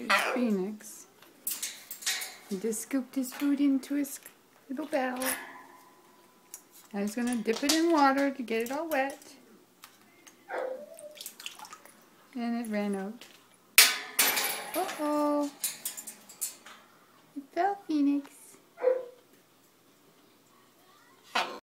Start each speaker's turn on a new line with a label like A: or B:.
A: Phoenix. He just scooped his food into his little bowl. Now he's going to dip it in water to get it all wet. And it ran out. Uh-oh.